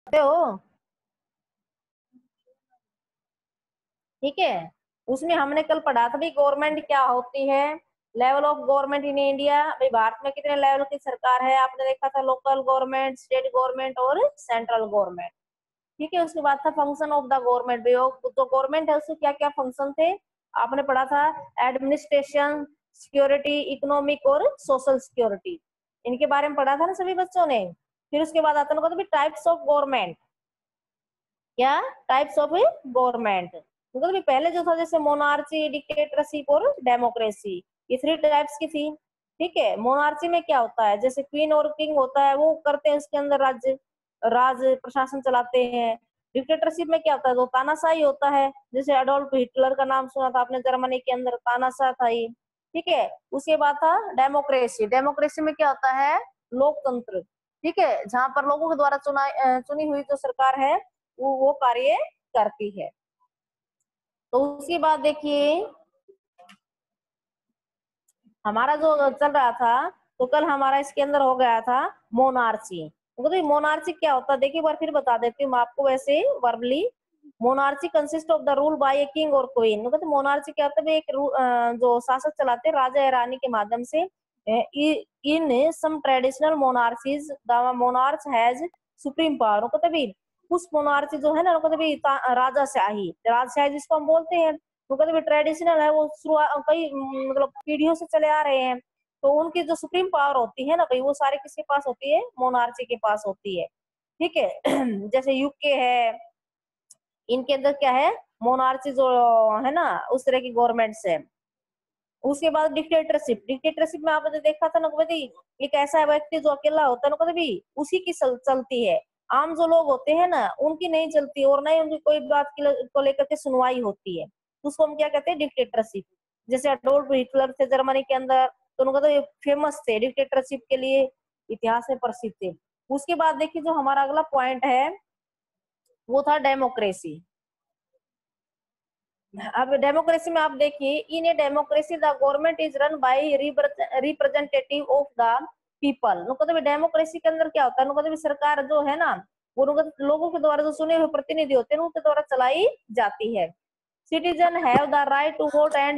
हो, ठीक है। उसमें हमने कल पढ़ा था भाई गवर्नमेंट क्या होती है, level of government in India. भाई भारत में कितने लेवल की सरकार है आपने देखा था, लोकल गवर्नमेंट, स्टेट गवर्नमेंट और सेंट्रल गवर्नमेंट। ठीक है। उसके बाद था फंक्शन ऑफ द गवर्नमेंट, जो गवर्नमेंट है उसके क्या क्या फंक्शन थे आपने पढ़ा था, एडमिनिस्ट्रेशन, सिक्योरिटी, इकोनॉमिक और सोशल सिक्योरिटी, इनके बारे में पढ़ा था ना सभी बच्चों ने। फिर उसके बाद आता है टाइप्स ऑफ गवर्नमेंट, क्या टाइप्स ऑफ गवर्नमेंट, मतलब पहले जो था जैसे मोनार्ची, डिक्टेटरशिप और डेमोक्रेसी, ये थ्री टाइप्स की थी। ठीक है। मोनार्ची में क्या होता है, जैसे क्वीन और किंग होता है, वो करते हैं उसके अंदर राज्य राज प्रशासन चलाते हैं। डिक्टेटरशिप में क्या होता है, जो तानाशाही होता है, जैसे अडोल्फ हिटलर का नाम सुना था आपने, जर्मनी के अंदर तानाशाह था ये। ठीक है। उसके बाद था डेमोक्रेसी, डेमोक्रेसी में क्या होता है, लोकतंत्र। ठीक है, जहां पर लोगों के द्वारा चुनी हुई जो सरकार है वो कार्य करती है। तो उसके बाद देखिए हमारा जो चल रहा था, तो कल हमारा इसके अंदर हो गया था मोनार्ची। तो मोनार्ची क्या होता है देखिए एक बार फिर बता देती हूँ मैं आपको वैसे verbally. Monarchy consist of the rule by a king और क्वीन। तो मोनार्ची क्या होता है, एक जो शासक चलाते हैं राजा या रानी के माध्यम से। In some traditional monarchies the monarch has supreme power. कुछ मोनार्ची जो है ना राजाशाही, राजशाही जिसको हम बोलते हैं, वो कहते ट्रेडिशनल है, वो शुरुआत कई मतलब पीढ़ियों से चले आ रहे हैं। तो उनकी जो सुप्रीम पावर होती है ना भाई, वो सारे किसके पास होती है, मोनार्ची के पास होती है। ठीक है। जैसे यूके है, इनके अंदर क्या है, मोनार्ची जो है ना उस तरह की गवर्नमेंट्स है। उसके बाद डिक्टेटरशिप, डिक्टेटरशिप में आपने देखा था ना कभी, एक ऐसा व्यक्ति जो अकेला होता है ना कभी, उसी की चलती है। आम जो लोग होते हैं ना उनकी नहीं चलती, और ना ही उनकी कोई बात को लेकर के सुनवाई होती है। उसको हम क्या कहते हैं, डिक्टेटरशिप। जैसे अडोल्फ हिटलर थे जर्मनी के अंदर, तो उनको तो फेमस थे डिक्टेटरशिप के लिए, इतिहास में प्रसिद्ध थे। उसके बाद देखिए जो हमारा अगला पॉइंट है वो था डेमोक्रेसी। अब डेमोक्रेसी में आप देखिए, in a democracy the government is run by representative of the people. Democracy के अंदर क्या होता है, सरकार जो है ना वो लोगों के द्वारा जो चुने हुए प्रतिनिधि होते हैं उनके द्वारा चलाई जाती है। Citizen have the right to vote and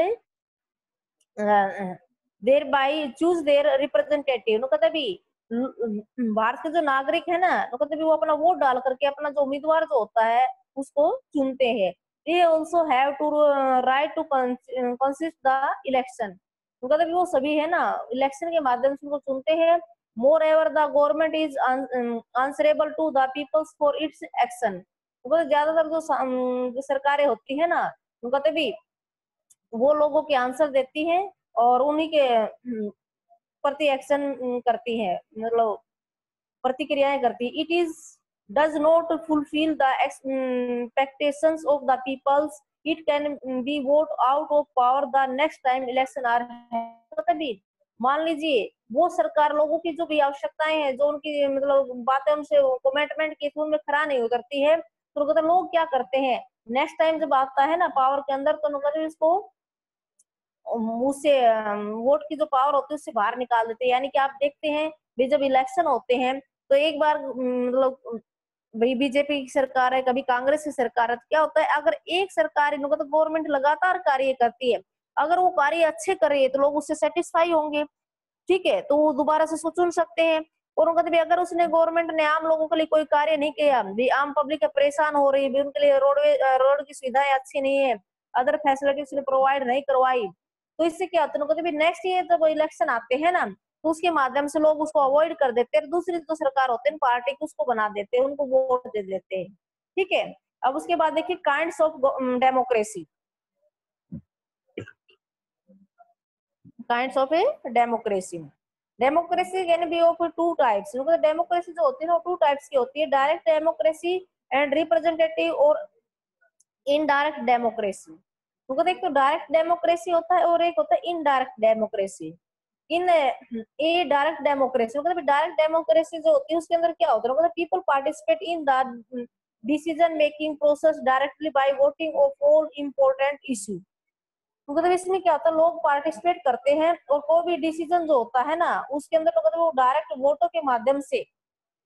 there by choose their representative. Bharat के जो नागरिक है ना, वो अपना वोट डाल करके अपना जो उम्मीदवार जो होता है उसको चुनते हैं। ये also have to right to consist the election. वो सभी है ना इलेक्शन के माध्यम से उनको चुनते हैं। Moreover the government is answerable to the peoples for its action. ज्यादातर जो सरकारें होती है ना, भी वो लोगों के आंसर देती हैं और उन्हीं के प्रति एक्शन करती है, मतलब प्रतिक्रियाएं करती है। It is does not fulfil the expectations of the peoples, it can be vote out of power the next time election are. तभी मान लीजिए वो सरकार लोगों की जो भी आवश्यकताएं हैं, जो उनकी मतलब बातें उनसे कमिटमेंट की उनमें खरा नहीं उतरती है, तो लोग क्या करते हैं, नेक्स्ट टाइम जब आता है ना पावर के अंदर, तो इसको उससे वोट की जो पावर होती है उससे बाहर निकाल देते हैं। यानी कि आप देखते हैं भी जब इलेक्शन होते हैं तो एक बार मतलब भाई बीजेपी की सरकार है, कभी कांग्रेस की सरकार है, तो क्या होता है, अगर एक सरकार इनको तो गवर्नमेंट लगातार कार्य करती है, अगर वो कार्य अच्छे कर रही है तो लोग उससे सेटिस्फाई होंगे। ठीक है, तो वो दोबारा से उसको चुन सकते हैं। और उनका भी अगर उसने गवर्नमेंट ने आम लोगों के लिए कोई कार्य नहीं किया, भी आम पब्लिक परेशान हो रही है, भी उनके लिए रोड की सुविधाएं अच्छी नहीं है, अदर फैसिलिटी उसने प्रोवाइड नहीं करवाई, तो इससे क्या होता है, नेक्स्ट ईयर जब इलेक्शन आते हैं ना, तो उसके माध्यम से लोग उसको अवॉइड कर देते हैं, दूसरी जो सरकार होते हैं पार्टी को उसको बना देते हैं, उनको वोट दे देते हैं। ठीक है। अब उसके बाद देखिए kinds of democracy, kinds of a democracy. Democracy can be of two types. Democracy जो होती है ना टू टाइप्स की होती है, डायरेक्ट डेमोक्रेसी एंड रिप्रेजेंटेटिव और इनडायरेक्ट डेमोक्रेसी। एक तो डायरेक्ट डेमोक्रेसी होता है और एक होता है indirect democracy. In a direct democracy, direct democracy जो होती है उसके अंदर क्या होता है, people participate in the decision making process directly by voting of all important issue. इसमें क्या होता है, लोग पार्टिसिपेट करते हैं और कोई भी डिसीजन जो होता है ना उसके अंदर वो डायरेक्ट वोटों के माध्यम से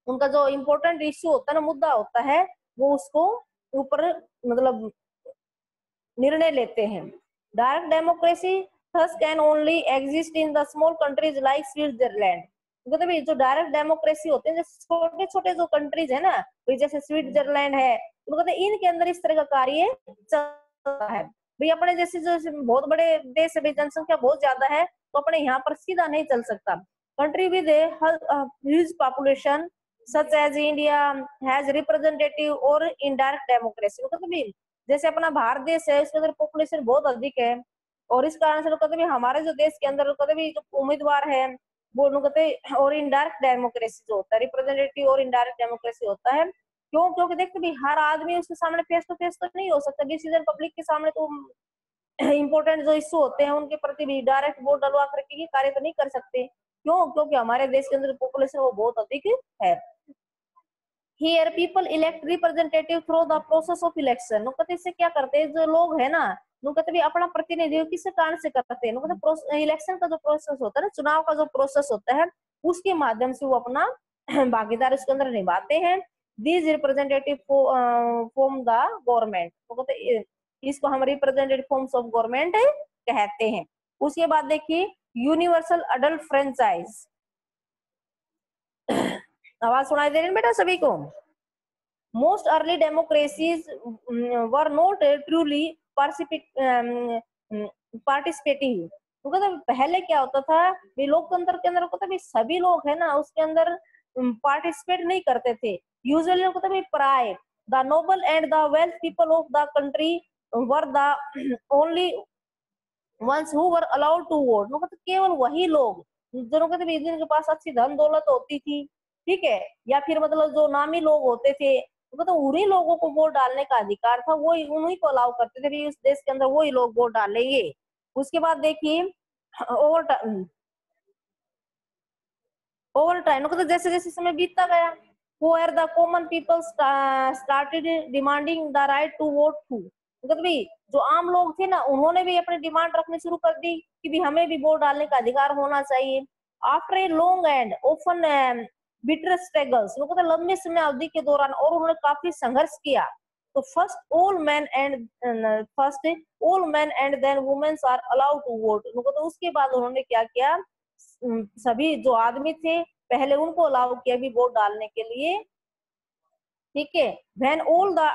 उनका जो इम्पोर्टेंट इश्यू होता है ना, मुद्दा होता है, वो उसको ऊपर मतलब निर्णय लेते हैं। Direct democracy thus can only exist in the small countries like Switzerland. मतलब ये जो डायरेक्ट डेमोक्रेसी होते हैं, जैसे छोटे छोटे जो कंट्रीज है ना, जैसे स्विट्जरलैंड है, तो कहते हैं इनके अंदर इस तरह का कार्य चलता है। भाई अपने जैसे जो बहुत बड़े देश है, जनसंख्या बहुत ज्यादा है, तो अपने यहाँ पर सीधा नहीं चल सकता। Country with huge population such as India has representative और इनडायरेक्ट डेमोक्रेसी। मतलब जैसे अपना भारत देश है, उसके अंदर पॉपुलेशन बहुत अधिक है, और इस कारण से कहते हैं हमारे जो देश के अंदर कहते हैं जो उम्मीदवार है वो कहते हैं, और इनडायरेक्ट डेमोक्रेसी जो होता है, रिप्रेजेंटेटिव और इनडायरेक्ट डेमोक्रेसी होता है। क्यों? क्योंकि देखते भी हर आदमी उसके सामने फेस टू फेस तो नहीं हो सकता, डिसीजन पब्लिक के सामने तो इम्पोर्टेंट जो इश्यू होते हैं उनके प्रति भी डायरेक्ट वोट डलवा करके ही कार्य तो नहीं कर सकते। क्यों? क्योंकि हमारे देश के अंदर पॉपुलेशन वो बहुत अधिक है। Here people elect representative through the process of election। नो कहते इससे क्या करते हैं जो लोग है ना, नो कहते भी अपना प्रतिनिधित्व किस कारण से करते हैं, नो कहते इलेक्शन का जो प्रोसेस होता है ना, चुनाव का जो प्रोसेस होता है, उसके माध्यम से वो अपना भागीदारी उसके अंदर निभाते हैं। These representative form the government. तो कहते इसको हम रिप्रेजेंटेटिव फॉर्म्स ऑफ गवर्नमेंट कहते हैं। उसके बाद देखिए यूनिवर्सल अडल्ट फ्रेंचाइज। आवाज सुनाई दे रही है बेटा सभी को? Most early democracies were not truly participating. तो कहते पहले क्या होता था, लोकतंत्र के अंदर कहते सभी लोग है ना उसके अंदर पार्टिसिपेट नहीं करते थे। यूजुअली कहते प्राय the noble and the wealth people of the country were the only ones who were allowed to vote. मतलब केवल वही लोग जो कहते जिनके पास अच्छी धन दौलत होती थी, ठीक है, या फिर मतलब जो नामी लोग होते थे, तो उन्हीं लोगों को वोट डालने का अधिकार था, वो उन्हीं को अलाउ करते थे, इस देश के अंदर वही लोग वोट डालेंगे। उसके बाद देखिए ओवर टाइम मतलब जैसे जैसे समय बीतता गया, where the common people started demanding the right to vote too। मतलब भी जो आम लोग थे ना, उन्होंने भी अपनी डिमांड रखनी शुरू कर दी कि भी हमें भी वोट डालने का अधिकार होना चाहिए। After a long and open bitter struggles, मतलब लंबे समय अवधि के दौरान, और उन्होंने काफी संघर्ष किया। तो first all man and then womens are allowed to vote. तो उसके बाद उन्होंने क्या किया, सभी जो आदमी थे पहले उनको अलाउ किया भी वोट डालने के लिए, ठीक है। When all the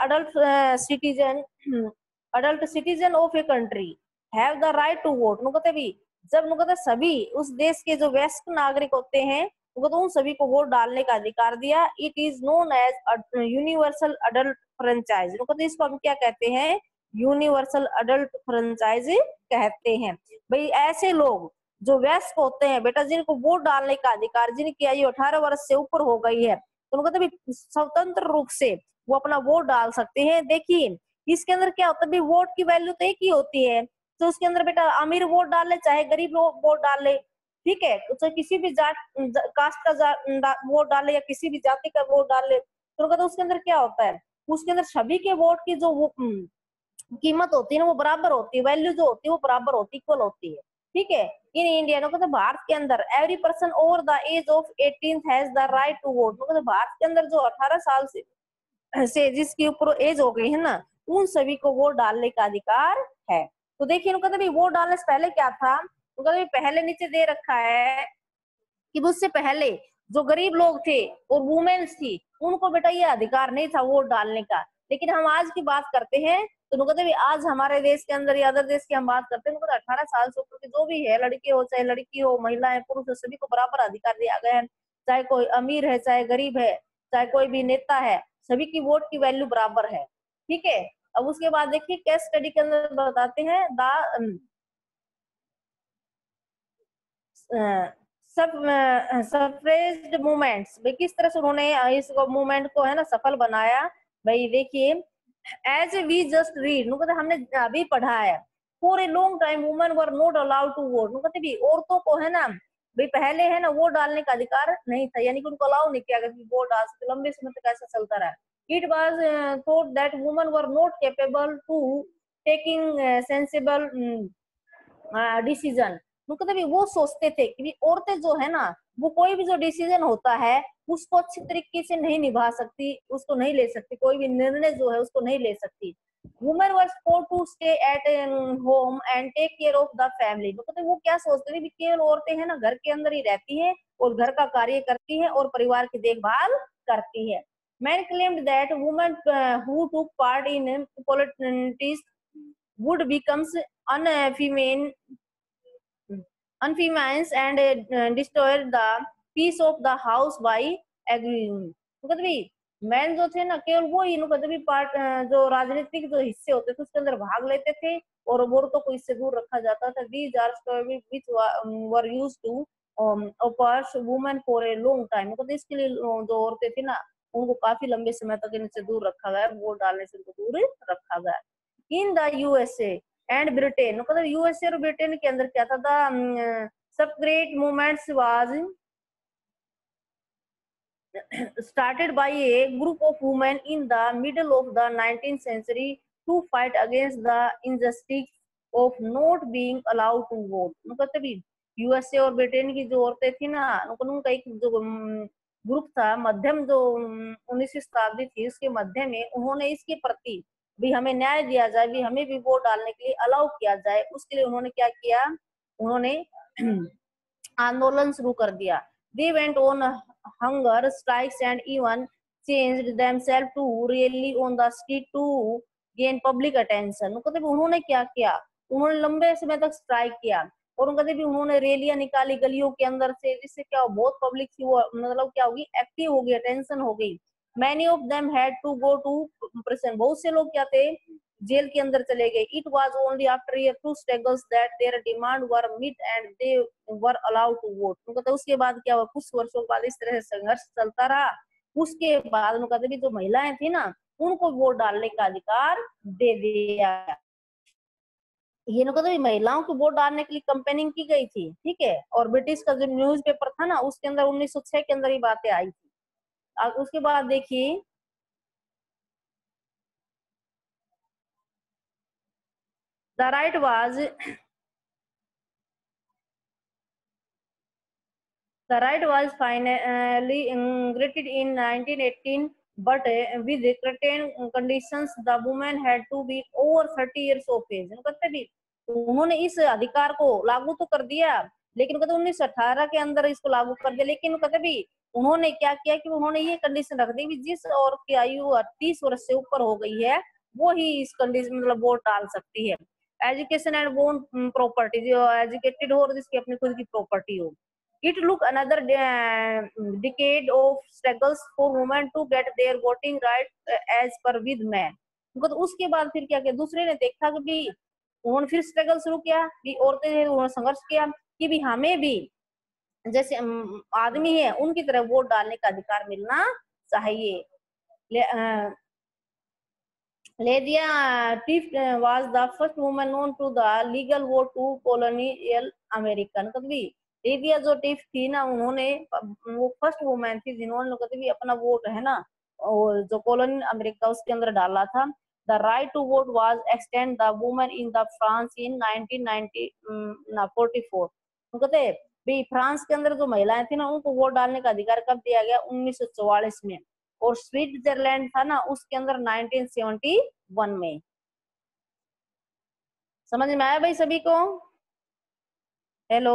adult citizen of a country have the right to vote. कहते भी जब कहते सभी उस देश के जो वयस्क नागरिक होते हैं, तो उन सभी को वोट डालने का अधिकार दिया। It is known as universal adult franchise. कहते इसको हम क्या कहते हैं, यूनिवर्सल अडल्ट फ्रेंचाइज कहते हैं। भाई ऐसे लोग जो वयस्क होते हैं बेटा, जिनको वोट डालने का अधिकार, जिनकी आयु 18 वर्ष से ऊपर हो गई है, तो उनको भी स्वतंत्र रूप से वो अपना वोट डाल सकते हैं। देखिए इसके अंदर क्या होता है, वोट की वैल्यू तो एक ही होती है, तो उसके अंदर बेटा अमीर वोट डाल ले चाहे गरीब वोट डाल ले, ठीक है, तो किसी भी जात कास्ट का वोट डाले या किसी भी जाति का वोट डाल ले, तो कहते उसके अंदर क्या होता है, उसके अंदर सभी के वोट की जो वो कीमत होती है ना वो बराबर होती है, वैल्यू जो होती है वो बराबर होती है, इक्वल होती है, ठीक है। इन इंडिया तो भारत के अंदर every person over the age of 18 has the right to vote. मतलब भारत के अंदर जो 18 साल से जिसके ऊपर एज हो गई है ना, उन सभी को वोट डालने का अधिकार है। तो देखिए कहते वोट डालने से पहले क्या था, कहते पहले नीचे दे रखा है कि उससे पहले जो गरीब लोग थे और वुमेन्स थी, उनको बेटा ये अधिकार नहीं था वोट डालने का। लेकिन हम आज की बात करते हैं तो कहते भी आज हमारे देश के अंदर या अदर देश की हम बात करते हैं, 18 साल से ऊपर के जो भी है, लड़के हो चाहे लड़की हो, महिलाएं पुरुष हो, सभी को बराबर अधिकार दिया गया है। चाहे कोई अमीर है चाहे गरीब है, चाहे कोई भी नेता है, सभी की वोट की वैल्यू बराबर है, ठीक है। अब उसके बाद देखिए केस स्टडी के अंदर बताते हैं सफरेज मूवमेंट्स, किस तरह से उन्होंने इस मूवमेंट को है ना सफल बनाया। भाई देखिए एज वी जस्ट रीड, कहते हमने अभी पढ़ा है, for a long time women were not allowed to vote. कहते भी औरतों को है ना भाई पहले है ना वोट डालने का अधिकार नहीं था, यानी कि उनको अलाउ नहीं किया गया वोट डाल सकते, लंबे समय तक ऐसा चलता रहा। It was thought that women were not capable to taking sensible decision. कहते भी वो सोचते थे कि औरतें जो है ना वो कोई भी जो डिसीजन होता है उसको अच्छी तरीके से नहीं निभा सकती, उसको नहीं ले सकती, कोई भी निर्णय जो है उसको नहीं ले सकती। Women was forced to stay at home and take care of the family. तो वो क्या सोचते थे, केवल औरतें हैं ना घर के अंदर ही रहती हैं और घर का कार्य करती हैं और परिवार की देखभाल करती है। Man claimed that women who took part in politics would becomes unfeminine and destroy the peace of the house by agreeing। तो कहते भी मैन जो थे ना केवल वो ही कहते भी पार्ट जो राजनीतिक जो हिस्से होते थे उसके अंदर भाग लेते थे और औरतों को इससे दूर रखा जाता था। These are stories which were used to oppress women for a long time। तो इसके लिए जो औरतें थी ना उनको काफी लंबे समय तक इनसे दूर रखा गया, वोट डालने से उनको दूर रखा गया। In the USA and Britain, मतलब यूएसए और ब्रिटेन के अंदर क्या था, the suffragette movements was started by a group of women in the middle of the 19th century to fight against the injustice of not being allowed to vote। कहते भी USA और Britain की जो औरतें थी ना उनका एक जो ग्रुप था मध्यम जो 19वीं शताब्दी थी उसके मध्य में, उन्होंने इसके प्रति भी हमें न्याय दिया जाए, भी हमें भी वोट डालने के लिए अलाउ किया जाए, उसके लिए उन्होंने क्या किया, उन्होंने आंदोलन शुरू कर दिया। They went on hunger strikes and even changed themselves to rally on the street to gain public attention। कहते भी उन्होंने क्या किया, उन्होंने लंबे समय तक स्ट्राइक किया और कहते भी उन्होंने रैलियां निकाली गलियों के अंदर से, जिससे क्या बहुत पब्लिक थी वो मतलब क्या होगी, एक्टिव हो गई, अटेंशन हो गई। Many of them had to go to prison। बहुत से लोग क्या थे, जेल के अंदर चले गए। It was only after a few struggles that their demand were met and they were allowed to vote। तो उसके बाद क्या हुआ, कुछ वर्षों बाद इस तरह से संघर्ष चलता रहा, उसके बाद कहते भी जो महिलाएं थी ना उनको वोट डालने का अधिकार दे दिया। ये कहते भी महिलाओं को वोट डालने के लिए कंपेनिंग की गई थी, ठीक है। और ब्रिटिश का जो न्यूज़पेपर था ना उसके अंदर 1906 के अंदर ही बातें आई थी। उसके बाद देखिए The right was finally granted in 1918, but with certain conditions the women had to be over 30 years of age। कहते भी उन्होंने इस अधिकार को लागू तो कर दिया, लेकिन कहते 1918 के अंदर इसको लागू कर दिया, लेकिन कहते भी उन्होंने क्या किया कि उन्होंने ये कंडीशन रख दी कि जिस औरत की आयु 30 वर्ष से ऊपर हो गई है वो ही इस कंडीशन मतलब वोट डाल सकती है। एजुकेशन एंड बोन प्रॉपर्टी, जो एजुकेटेड हो और जिसकी अपनी खुद की प्रॉपर्टी हो। It took another decade of struggles for women to get their voting right as per with men। तो उसके बाद फिर क्या किया, दूसरे ने देखा कि भी उन्होंने फिर स्ट्रगल शुरू किया, भी औरतें उन्होंने संघर्ष किया कि भी हमें भी जैसे आदमी है उनकी तरह वोट डालने का अधिकार मिलना चाहिए। Lydia Tiff was the first woman known to the legal vote to colonial American। कभी लेडिया जो टिफ थी ना उन्होंने वो फर्स्ट वुमेन थी जिन्होंने कभी अपना वोट है ना और जो कॉलोनी अमेरिका उसके अंदर डाला था। The right to vote was extend the women in the France in 1944। कहते भी फ्रांस के अंदर जो महिलाएं थी ना उनको वोट डालने का अधिकार कब दिया गया, 1944 में। और स्विट्जरलैंड था ना उसके अंदर 1971 में। समझ में आया भाई सभी को? हेलो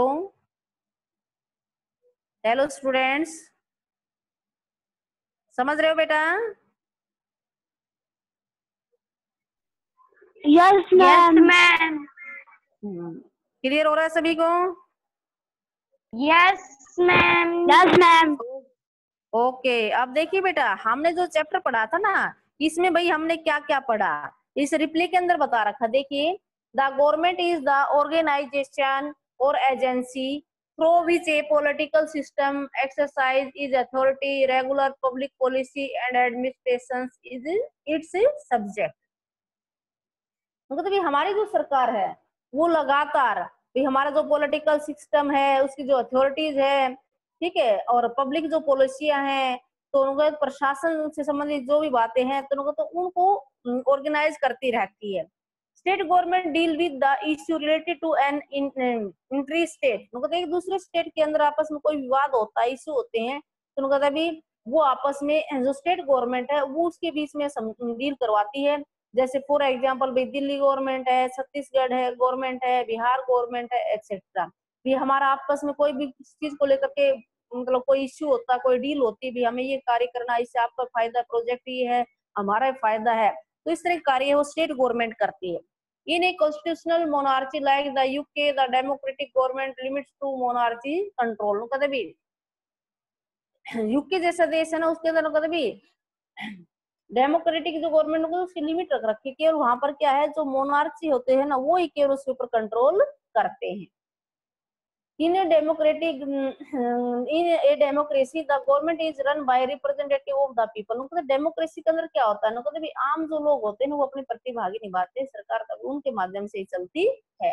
हेलो स्टूडेंट्स, समझ रहे हो बेटा? Yes ma'am. क्लियर हो रहा है सभी को? Yes ma'am. Yes ma'am. Okay, अब देखिए बेटा हमने जो चैप्टर पढ़ा था ना इसमें भाई हमने क्या क्या पढ़ा, इस रिप्ले के अंदर बता रखा। देखिए the government is the organisation or agency through which a political system exercise its authority, regular public policy and administration is its subject। मतलब हमारी जो सरकार है वो लगातार भी हमारा जो पॉलिटिकल सिस्टम है उसकी जो अथॉरिटीज है, ठीक है, और पब्लिक जो पॉलिसियां हैं तो उनको प्रशासन से संबंधित जो भी बातें हैं तो उनको ऑर्गेनाइज करती रहती है, state government deal with the issue related to an entire state, मतलब एक दूसरे स्टेट के अंदर आपस में कोई विवाद होता है, इश्यू होते हैं, तो मतलब अभी वो आपस में जो स्टेट गवर्नमेंट है वो उसके बीच में डील करवाती है। जैसे फॉर एग्जांपल भाई दिल्ली गवर्नमेंट है, छत्तीसगढ़ है गवर्नमेंट है, बिहार गवर्नमेंट है, एक्सेट्रा। भी हमारा आपस में कोई भी चीज को लेकर के मतलब कोई इश्यू होता है, कोई डील होती है, भी हमें ये कार्य करना है, इससे आपका फायदा, प्रोजेक्ट ये है, हमारा फायदा है, तो इस तरह के कार्य वो स्टेट गवर्नमेंट करती है। In a constitutional monarchy like the UK the democratic government limits to monarchy control, कहते भी यूके जैसा देश है ना उसके अंदर कहते भी डेमोक्रेटिक जो गवर्नमेंट को उसकी लिमिट रख रखी है, केवल वहां पर क्या है जो मोनार्ची होते हैं ना वो ही केवल उसके ऊपर कंट्रोल करते हैं। In a democracy the government is run by representative of the people, मतलब डेमोक्रेसी के अंदर क्या होता है ना, कभी आम जो लोग होते हैं वो अपनी प्रतिभागी निभाते हैं, सरकार कभी उनके माध्यम से ही चलती है।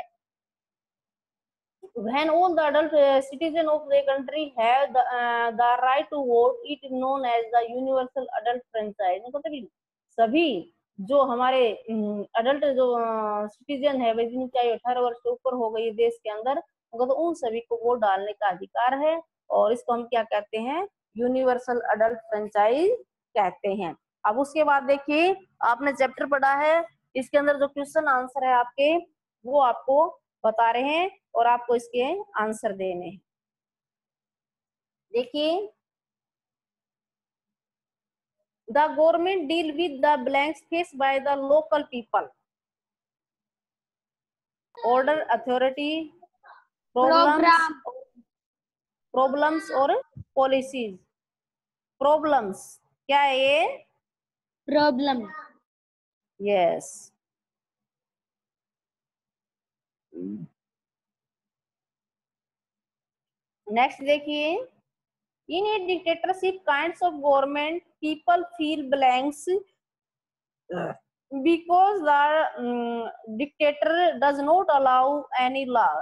When all the adult citizen of the country have the right to vote, it is known as the universal adult franchise, मतलब सभी जो हमारे अडल्ट जो सिटीजन है भाई जिनकी आयु 18 वर्ष से ऊपर हो गई देश के अंदर, तो उन सभी को वोट डालने का अधिकार है, और इसको हम क्या कहते हैं, यूनिवर्सल अडल्ट फ्रेंचाइज कहते हैं। अब उसके बाद देखिए आपने चैप्टर पढ़ा है, इसके अंदर जो क्वेश्चन आंसर है आपके वो आपको बता रहे हैं और आपको इसके आंसर देने हैं। देखिए the government deal with the blanks face by the local people, order, authority, problems और पॉलिसीज। प्रॉब्लम्स क्या है ये, प्रॉब्लम, यस। नेक्स्ट देखिए in a dictatorship kinds of government people feel blanks because the dictator does not allow any law,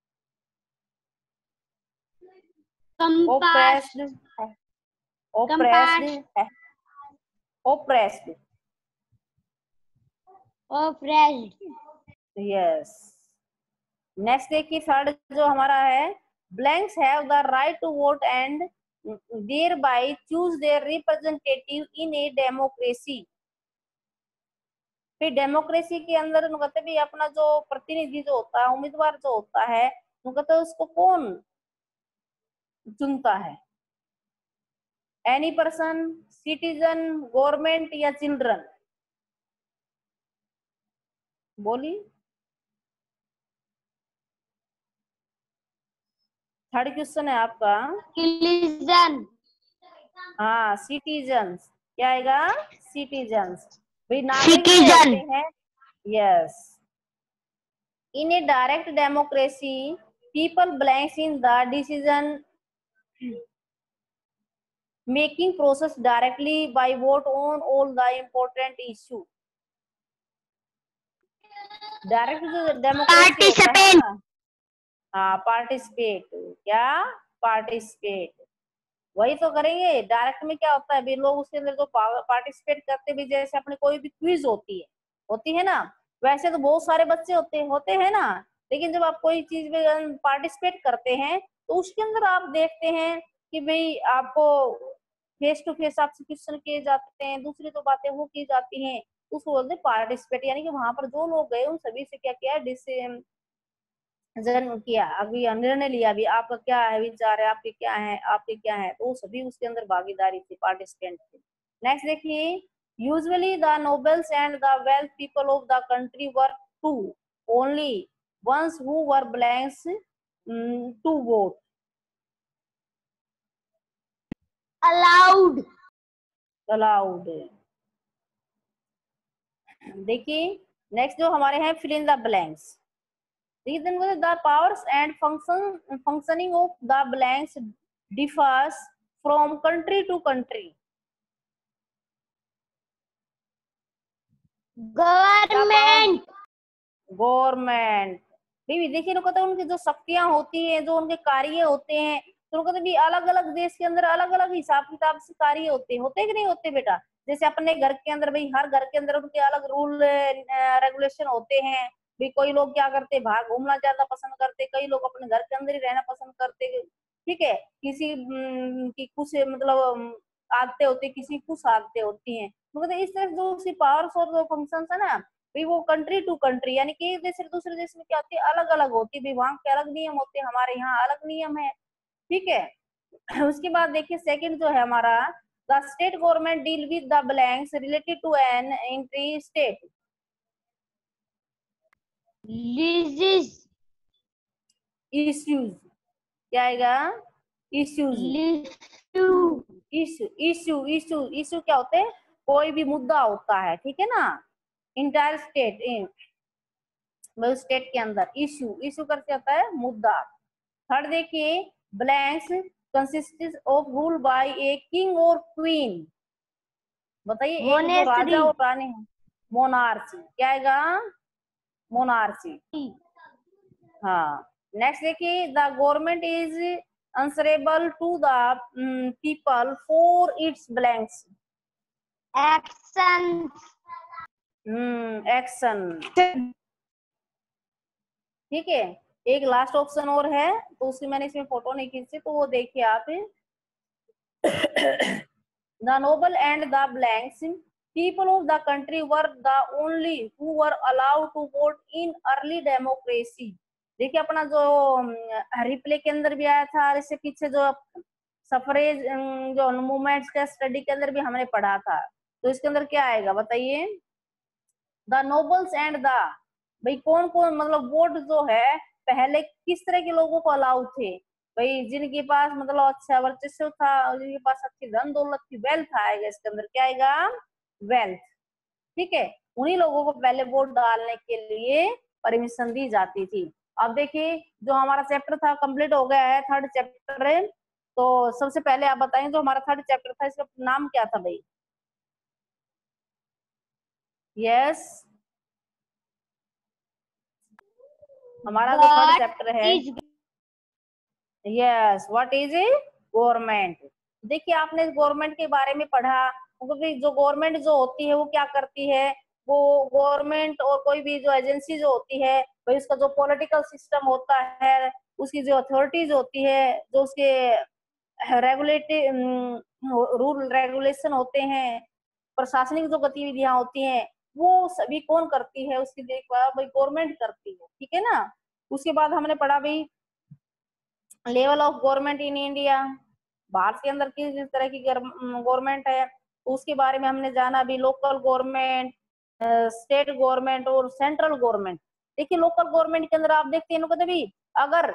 oppressed, oppressed, oppressed, yes। Next देखिए third जो हमारा है, blanks have the right to vote and thereby choose their representative in a democracy, फिर democracy के अंदर कहते भी अपना जो प्रतिनिधि जो होता है, उम्मीदवार जो होता है, कहते उसको कौन चुनता है, एनी पर्सन, सिटीजन, गवर्नमेंट या चिल्ड्रन, बोलिए। थर्ड क्वेश्चन है आपका, सिटीजन, हाँ सिटीजन्स, क्या आएगा, सिटीजन्स, भाई नागरिक जो होते हैं, yes. In a direct democracy people blanks in the decision making process directly by vote on all the important issue. Direct जो डेमोक्रेसी होता है ना, हाँ पार्टिसिपेट, क्या पार्टिसिपेट, वही तो करेंगे। डायरेक्ट में क्या होता है भी लोग उसके अंदर जो पार्टिसिपेट करते भी, जैसे अपने कोई भी क्विज होती है ना, वैसे तो बहुत सारे बच्चे होते हैं ना, लेकिन जब आप कोई चीज में पार्टिसिपेट करते हैं तो उसके अंदर आप देखते हैं कि भाई आपको फेस टू फेस आपसे क्वेश्चन किए जाते हैं, दूसरी तो बातें वो की जाती हैं, उसको बोलते हैं पार्टिसिपेट, यानी कि वहां पर जो लोग गए उन सभी से क्या किया, जन किया, अभी निर्णय लिया, अभी आपका क्या है विचार है, आपके क्या है, तो सभी उसके अंदर भागीदारी थी, पार्टिसिपेंट थे। नेक्स्ट देखिए usually the nobles and the wealth people of the country were to only ones who were blanks to vote, allowed, देखिए नेक्स्ट जो हमारे हैं fill in the blanks, the powers and functioning of the blanks differs from country to country. Government भी देखिए लोग कहते हैं उनकी जो शक्तियां होती हैं, जो उनके कार्य होते हैं, तो कहते भी अलग अलग देश के अंदर अलग अलग हिसाब किताब से कार्य होते हैं कि नहीं होते बेटा। जैसे अपने घर के अंदर भाई, हर घर के अंदर उनके अलग रूल रेगुलेशन होते हैं भाई। कोई लोग क्या करते, बाहर घूमना ज्यादा पसंद करते, कई लोग अपने घर के अंदर ही रहना पसंद करते, ठीक है। किसी की कुछ मतलब आदतें होती, किसी की कुछ आदतें होती हैं। मतलब इस तरह जो उसकी पावर्स और जो फंक्शन है ना भाई, वो कंट्री टू कंट्री यानी कि एक देश से दूसरे देश में क्या होती है, अलग अलग होती है भाई। वहां के अलग नियम होते हैं, हमारे यहाँ अलग नियम है, ठीक है। उसके बाद देखिए सेकंड जो है हमारा, the state government deal with the blanks related to an entire state. Leases. Issues क्या आएगा, issues. Issue. Issue issue issue issue क्या होते हैं, कोई भी मुद्दा होता है, ठीक है ना। इंटायर स्टेट स्टेट के अंदर इश्यू इश्यू करके होता है मुद्दा। थर्ड देखिए, blanks consist of rule by a king और क्वीन। बताइए एक जो राजा Monarchy. और रानी है, मोनार्ची क्या आएगा, मोनार्ची। हाँ। नेक्स्ट देखिए, the government is answerable to the people for its blanks. Actions. Action, ठीक है। एक लास्ट ऑप्शन और है, तो उसकी मैंने इसमें फोटो नहीं खींची, तो वो देखिए आप। The noble and the blanks people of the country were the only who were allowed to vote in early democracy। देखिए अपना जो रिप्ले के अंदर भी आया था, और इससे पीछे जो सफरेज जो मूवमेंट्स का स्टडी के अंदर भी हमने पढ़ा था, तो इसके अंदर क्या आएगा बताइए, द नोबल्स एंड द, भाई कौन कौन मतलब वोट जो है पहले किस तरह के लोगों को अलाउ थे, भाई जिनके पास मतलब अच्छा वर्चस्व था, जिनके पास अच्छी धन दौलत थी, वेल्थ आएगा इसके अंदर, क्या आएगा, वेल्थ, ठीक है। उन्हीं लोगों को पहले वोट डालने के लिए परमिशन दी जाती थी। अब देखिए जो हमारा चैप्टर था कंप्लीट हो गया है, थर्ड चैप्टर है। तो सबसे पहले आप बताएं जो हमारा थर्ड चैप्टर था इसका नाम क्या था भाई। यस, हमारा जो थर्ड What चैप्टर है, is yes what is a government. देखिए आपने गवर्नमेंट के बारे में पढ़ा, क्योंकि जो गवर्नमेंट जो होती है वो क्या करती है, वो गवर्नमेंट और कोई भी जो एजेंसी जो होती है भाई, उसका जो पॉलिटिकल सिस्टम होता है, उसकी जो अथॉरिटीज होती है, जो उसके रेगुलेटिव रूल रेगुलेशन होते हैं, प्रशासनिक जो गतिविधियां होती हैं, वो सभी कौन करती है, उसकी देखभाल भाई गवर्नमेंट करती है, ठीक है ना। उसके बाद हमने पढ़ा भाई level of government in India, Bharat के अंदर किस तरह की गवर्नमेंट है, तो उसके बारे में हमने जाना भी, लोकल गवर्नमेंट, स्टेट गवर्नमेंट और सेंट्रल गवर्नमेंट। देखिए लोकल गवर्नमेंट के अंदर आप देखते हैं कभी अगर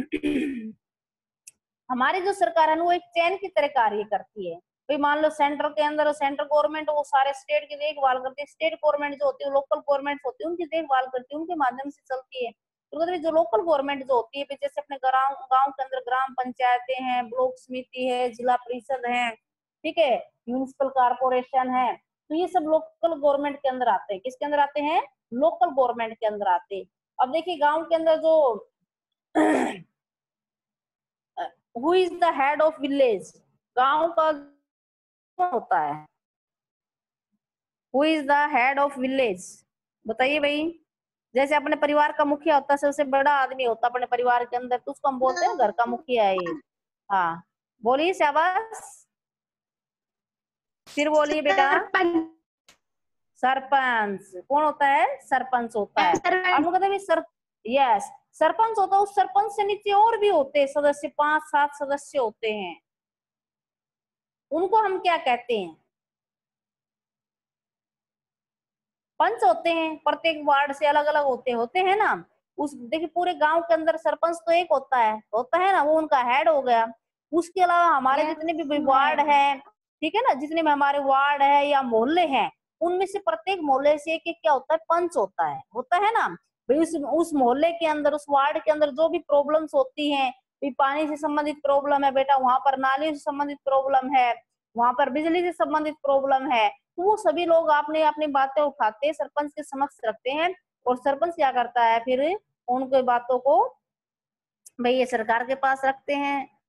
हमारी जो सरकार है वो एक चैन की तरह कार्य करती है। भाई मान लो सेंटर के अंदर सेंट्रल गवर्नमेंट वो सारे स्टेट की देखभाल करती है, स्टेट गवर्नमेंट जो होती है लोकल गवर्नमेंट होती है उनकी देखभाल करती है, उनके माध्यम से चलती है। तो मतलब जो लोकल गवर्नमेंट जो होती है जैसे अपने गांव गांव के अंदर ग्राम पंचायतें हैं, ब्लॉक समिति है, जिला परिषद है, ठीक है, म्यूनिसिपल कारपोरेशन है, तो ये सब लोकल गवर्नमेंट के अंदर आते हैं। किसके अंदर आते हैं, लोकल गवर्नमेंट के अंदर आते हैं। अब देखिए गांव के अंदर जो who is the head of village, गांव का कौन होता है, who is the head of village, बताइए भाई। जैसे अपने परिवार का मुखिया होता है, सबसे बड़ा आदमी होता है अपने परिवार के अंदर, तो उसको हम बोलते हैं घर का मुखिया है ये। हाँ बोलिए शाबाश, फिर बोलिए बेटा। Serpent. सरपंच कौन होता है, सरपंच होता है। Serpent. आपको कहते हैं सर, यस सरपंच होता है, उस सरपंच से नीचे और भी होते हैं सदस्य, 5-7 सदस्य होते हैं, उनको हम क्या कहते हैं, पंच होते हैं। प्रत्येक वार्ड से अलग अलग होते हैं ना। उस देखिए पूरे गांव के अंदर सरपंच तो एक होता है ना, वो उनका हेड हो गया। उसके अलावा हमारे Yes, जितने भी वार्ड ma'am. है, ठीक है ना, जितने भी हमारे वार्ड है या मोहल्ले हैं, उनमें से प्रत्येक मोहल्ले से एक एक क्या होता है, पंच होता है ना भाई। उस मोहल्ले के अंदर, उस वार्ड के अंदर जो भी प्रॉब्लम्स होती हैं, भी पानी से संबंधित प्रॉब्लम है बेटा, वहां पर नाली से संबंधित प्रॉब्लम है, वहां पर बिजली से संबंधित प्रॉब्लम है, तो वो सभी लोग अपने अपनी बातें उठाते हैं, सरपंच के समक्ष रखते हैं, और सरपंच क्या करता है फिर उनके बातों को भाई ये सरकार के पास रखते हैं,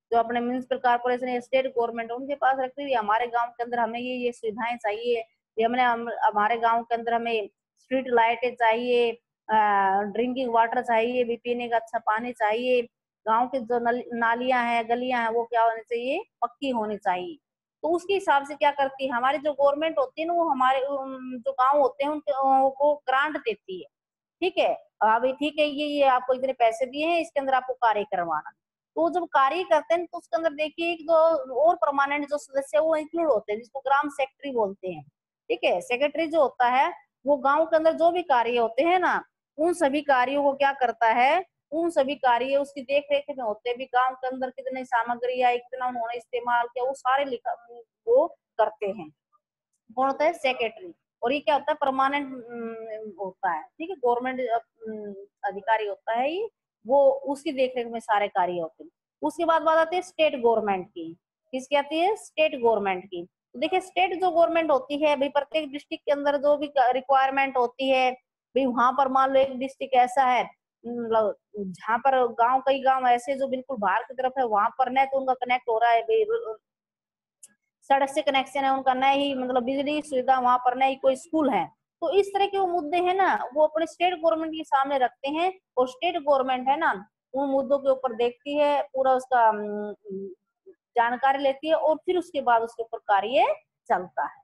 जो अपने म्यूनिसिपल कॉर्पोरेशन या स्टेट गवर्नमेंट उनके पास रखती है, हमारे गांव के अंदर हमें ये सुविधाएं चाहिए, ये हमारे गांव के अंदर हमें स्ट्रीट लाइटें चाहिए, ड्रिंकिंग वाटर चाहिए, भी पीने का अच्छा पानी चाहिए, गांव की जो नालियां हैं गलियां हैं वो क्या होनी चाहिए, पक्की होनी चाहिए। तो उसके हिसाब से क्या करती है हमारी जो गवर्नमेंट होती है ना, वो हमारे जो गांव होते हैं उनको ग्रांट देती है। ठीक है, अभी ठीक है, ये आपको इतने पैसे दिए हैं, इसके अंदर आपको कार्य करवाना। तो जब कार्य करते हैं तो उसके अंदर देखिए एक जो और परमानेंट जो सदस्य है वो इंक्लूड होते हैं, जिसको ग्राम सेक्रेटरी बोलते हैं। ठीक है, सेक्रेटरी जो होता है वो गांव के अंदर जो भी कार्य होते हैं ना, उन सभी कार्यों को क्या करता है, उन सभी कार्य उसकी देख रेख में होते हैं, भी गांव के अंदर कितनी सामग्री आई, कितना उन्होंने इस्तेमाल किया, वो सारे लिखा वो करते हैं। कौन होता है, सेक्रेटरी। और ये क्या होता है, परमानेंट होता है। ठीक है, गवर्नमेंट अधिकारी होता है ये, वो उसकी देखरेख में सारे कार्य होते हैं। उसके बाद बात आती है स्टेट गवर्नमेंट की। किसकी आती है, स्टेट गवर्नमेंट की। तो देखिए स्टेट जो गवर्नमेंट होती है भाई, प्रत्येक डिस्ट्रिक्ट के अंदर जो भी रिक्वायरमेंट होती है भाई, वहां पर मान लो एक डिस्ट्रिक्ट ऐसा है मतलब जहाँ पर गांव, कई गांव ऐसे जो बिल्कुल बाहर की तरफ है, वहां पर न तो उनका कनेक्ट हो रहा है भाई, सड़क से कनेक्शन है उनका, न ही मतलब बिजली सुविधा वहां पर, न ही कोई स्कूल है। तो इस तरह के वो मुद्दे हैं ना, वो अपने स्टेट गवर्नमेंट के सामने रखते हैं, और स्टेट गवर्नमेंट है ना उन मुद्दों के ऊपर देखती है, पूरा उसका जानकारी लेती है, और फिर उसके बाद उसके ऊपर कार्य चलता है।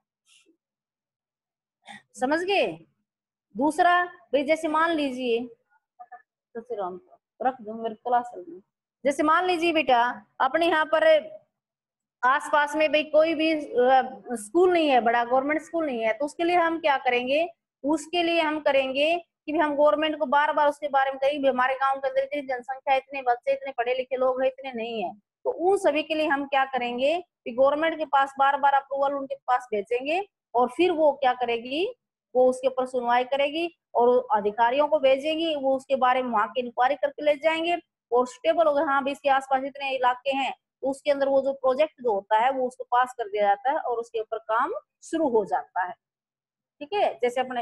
समझ गए। दूसरा भाई, जैसे मान लीजिए, रख दो मेरे क्लास चल रही है। जैसे मान लीजिए बेटा, अपने यहाँ पर आसपास में भाई कोई भी स्कूल नहीं है, बड़ा गवर्नमेंट स्कूल नहीं है, तो उसके लिए हम क्या करेंगे, उसके लिए हम करेंगे कि भी हम गवर्नमेंट को बार बार उसके बारे में कहेंगे, हमारे गांव के अंदर इतनी जनसंख्या, इतने बच्चे, इतने पढ़े लिखे लोग हैं, इतने नहीं है। तो उन सभी के लिए हम क्या करेंगे कि गवर्नमेंट के पास बार बार अप्रूवल उनके पास भेजेंगे, और फिर वो क्या करेगी, वो उसके ऊपर सुनवाई करेगी और अधिकारियों को भेजेगी, वो उसके बारे में वहां की इंक्वायरी करके ले जाएंगे, और स्टेबल हो गए, हाँ भी इसके आसपास इतने इलाके हैं, तो उसके अंदर वो जो प्रोजेक्ट जो होता है वो उसको पास कर दिया जाता है, और उसके ऊपर काम शुरू हो जाता है। ठीक है, जैसे अपने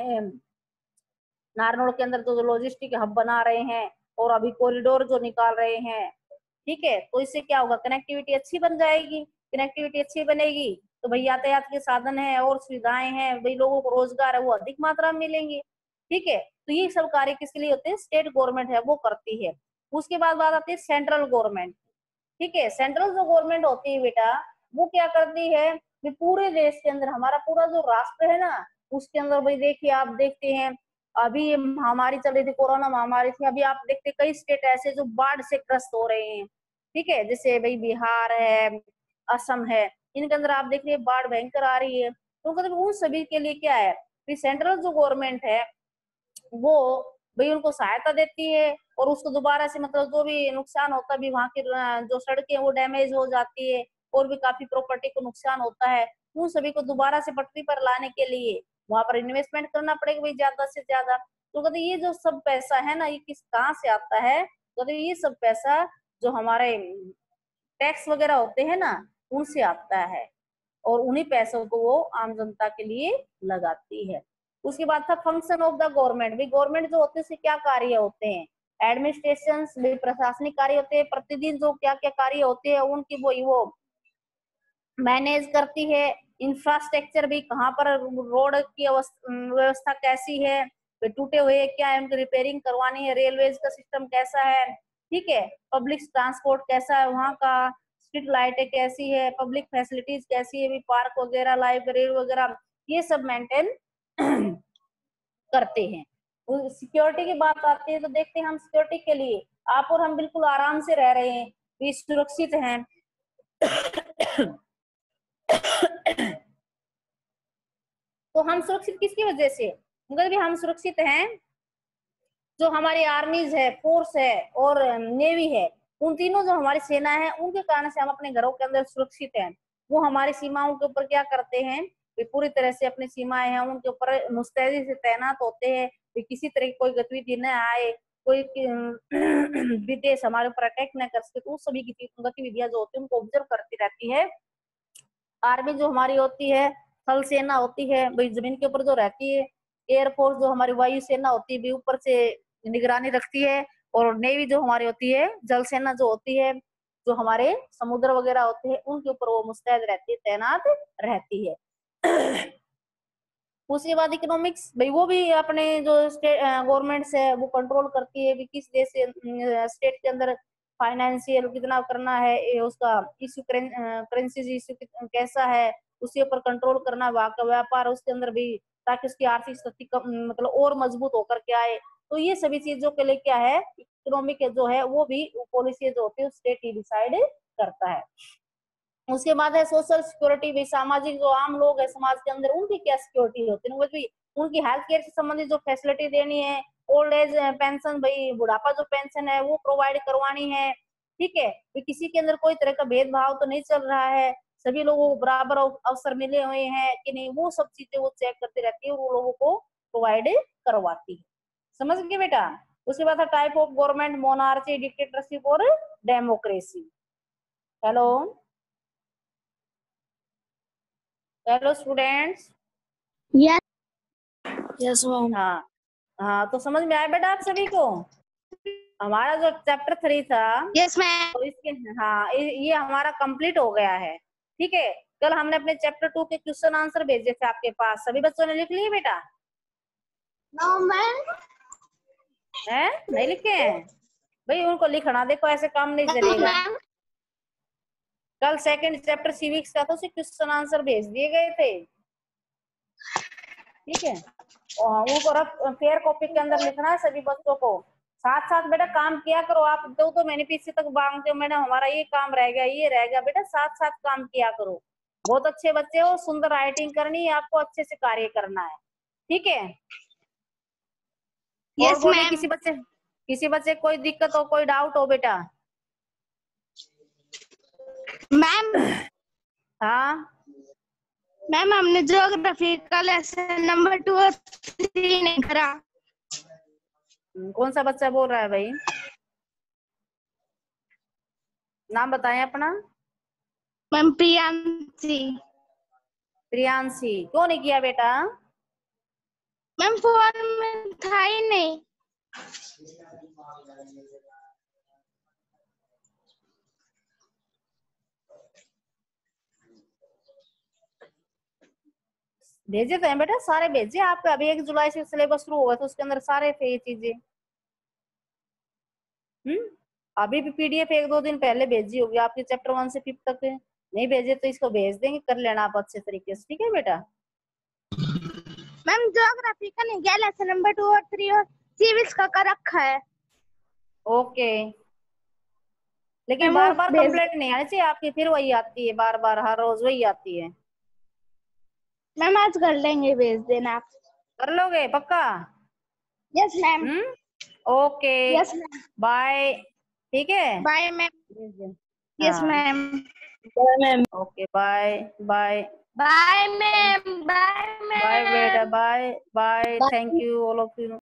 नारनौल के अंदर तो लॉजिस्टिक हब बना रहे हैं, और अभी कॉरिडोर जो निकाल रहे हैं। ठीक है, तो इससे क्या होगा, कनेक्टिविटी अच्छी बन जाएगी, कनेक्टिविटी अच्छी बनेगी तो भाई यातायात के साधन है और सुविधाएं हैं, भाई लोगों को रोजगार है वो अधिक मात्रा में मिलेंगे। ठीक है, तो ये सब कार्य किसके लिए होते हैं, स्टेट गवर्नमेंट है वो करती है। उसके बाद बात आती है सेंट्रल गवर्नमेंट। ठीक है, सेंट्रल जो गवर्नमेंट होती है बेटा, वो क्या करती है कि पूरे देश के अंदर, हमारा पूरा जो राष्ट्र है ना, उसके अंदर भाई देखिए, आप देखते हैं अभी ये महामारी चल रही थी, कोरोना महामारी थी, अभी आप देखते कई स्टेट ऐसे जो बाढ़ से ग्रस्त हो रहे हैं। ठीक है, जैसे भाई बिहार है, असम है, इनके अंदर आप देख रहे हैं बाढ़ भयंकर आ रही है। तो मतलब उन सभी के लिए क्या है, सेंट्रल जो गवर्नमेंट है वो भाई उनको सहायता देती है, और उसको दोबारा से मतलब जो भी नुकसान होता है भी, वहां की जो सड़कें वो डैमेज हो जाती है, और भी काफी प्रॉपर्टी को नुकसान होता है, उन सभी को दोबारा से पटरी पर लाने के लिए वहां पर इन्वेस्टमेंट करना पड़ेगा भाई ज्यादा से ज्यादा। तो कहते ये जो सब पैसा है ना, ये किस कहाँ से आता है, कहते ये सब पैसा जो हमारे टैक्स वगैरह होते हैं ना, उनसे आता है, और उन्हीं पैसों को वो आम जनता के लिए लगाती है। उसके बाद था फंक्शन ऑफ द गवर्नमेंट। भी गवर्नमेंट जो होते हैं क्या कार्य होते हैं, एडमिनिस्ट्रेशन भी प्रशासनिक कार्य होते हैं, प्रतिदिन जो क्या क्या कार्य होते हैं उनकी वो मैनेज करती है। इंफ्रास्ट्रक्चर भी कहाँ पर रोड की व्यवस्था कैसी है, टूटे हुए क्या है उनकी रिपेयरिंग करवानी है, रेलवेज का सिस्टम कैसा है, ठीक है, पब्लिक ट्रांसपोर्ट कैसा है वहाँ का, स्ट्रीट लाइटें कैसी है, पब्लिक फैसिलिटीज कैसी है, भी पार्क वगैरह, लाइब्रेरी वगैरह, ये सब मेंटेन करते हैं। सिक्योरिटी की बात आती है तो देखते हैं हम सिक्योरिटी के लिए आप और हम बिल्कुल आराम से रह रहे हैं, भी सुरक्षित हैं। तो हम सुरक्षित किसकी वजह से, मतलब भी हम सुरक्षित हैं जो हमारी आर्मीज है, फोर्स है और नेवी है, उन तीनों जो हमारी सेना है उनके कारण से हम अपने घरों के अंदर सुरक्षित हैं। वो हमारी सीमाओं के ऊपर क्या करते हैं, वे पूरी तरह से अपनी सीमाएं हैं उनके ऊपर मुस्तैदी से तैनात होते हैं, वे किसी तरह की कोई गतिविधि न आए, कोई विदेश हमारे ऊपर अटैक न कर सके, तो उस सभी की गतिविधियां जो होती है उनको ऑब्जर्व करती रहती है। आर्मी जो हमारी होती है, थल सेना होती है भाई जमीन के ऊपर जो रहती है, एयरफोर्स जो हमारी वायु सेना होती है भी ऊपर से निगरानी रखती है, और नेवी जो हमारी होती है, जल सेना जो होती है जो हमारे समुद्र वगैरह होते हैं उनके ऊपर वो मुस्तैद रहती है, तैनात रहती है। उसके बाद इकोनॉमिक्स, भाई वो भी अपने जो स्टेट गवर्नमेंट्स है वो कंट्रोल करती है भी किस देश से स्टेट के अंदर फाइनेंशियल कितना करना है, ये उसका इश्यू करेंसी इश्यू कैसा है, उसके ऊपर कंट्रोल करना, वहाँ का व्यापार उसके अंदर भी, ताकि उसकी आर्थिक स्थिति मतलब और मजबूत होकर के आए। तो ये सभी चीजों के लिए क्या है, इकोनॉमिक जो है वो भी पॉलिसी जो होती है स्टेट ही डिसाइड करता है। उसके बाद है सोशल सिक्योरिटी, भी सामाजिक जो आम लोग है समाज के अंदर उनकी क्या सिक्योरिटी होती है, भी उनकी हेल्थ केयर से संबंधित जो फैसिलिटी देनी है, ओल्ड एज पेंशन, भाई बुढ़ापा जो पेंशन है वो प्रोवाइड करवानी है। ठीक है, तो किसी के अंदर कोई तरह का भेदभाव तो नहीं चल रहा है, सभी लोगों को बराबर अवसर मिले हुए हैं कि नहीं, वो सब चीजें वो चेक करती रहती है और वो लोगों को प्रोवाइड करवाती है। समझ गए बेटा। उसके बाद type of government, monarchy, dictatorship और democracy. Hello hello students. Yes. Yes, ma'am. हाँ हाँ, तो समझ में आया बेटा आप सभी को। हमारा जो चैप्टर 3 था Yes, ma'am. तो इसके हाँ ये हमारा कंप्लीट हो गया है। ठीक है, कल हमने अपने चैप्टर 2 के क्वेश्चन आंसर भेजे थे आपके पास, सभी बच्चों ने लिख लिए बेटा? No, ma'am. हैं, नहीं लिखे हैं? भाई उनको लिखना, देखो ऐसे काम नहीं No, चलेगा। ma'am. कल सेकंड चैप्टर सिविक्स का तो क्वेश्चन आंसर भेज दिए गए थे। ठीक है, और उनको रफ फेयर कॉपी के अंदर लिखना है सभी बच्चों को। साथ साथ बेटा काम किया करो आप, तो मैंने पीछे तक मांगते हो मैडम हमारा ये काम रह गया ये रह गया, बेटा साथ साथ काम किया करो। बहुत अच्छे बच्चे हो, सुंदर राइटिंग करनी है आपको, अच्छे से कार्य करना है। ठीक है, और Yes, बोलिए ma'am. किसी बच्चे कोई दिक्कत हो, कोई डाउट हो बेटा? मैम हाँ मैम हमने ज्योग्राफी का लेसन नंबर 2 और 3 नहीं करा। कौन सा बच्चा बोल रहा है भाई? नाम बताएं अपना। मैम प्रियांशी। प्रियांशी, क्यों नहीं किया बेटा? मैम फोन में था ही नहीं। भेजे तो हैं बेटा, सारे भेजे आपका, अभी 1 जुलाई से सिलेबस शुरू होगा तो उसके अंदर सारे थे ये चीजें। अभी भी पीडीएफ 1-2 दिन पहले भेजी होगी आपके चैप्टर 1 से 5 तक। नहीं भेजे तो इसको भेज देंगे, कर लेना आप अच्छे तरीके से। ठीक है बेटा। मैम ज्योग्राफी का नहीं गया, लेसन नंबर 2 और 3 और सिविक्स का कर रखा है। ओके, लेकिन मैम वो बार बार भेज कंप्लेंट नहीं आनी चाहिए आपकी, फिर वही आती है बार बार, हर रोज वही आती है। मैम आज कर लेंगे, भेज देना आप। कर लोगे पक्का? Yes ma'am. Okay yes ma'am. Bye. ठीक है, बाय मैम। यस हाँ ma'am. Bye ma'am. Okay bye bye. Bye ma'am. Bye bye बेटा, ma'am. Bye bye, thank you all of you.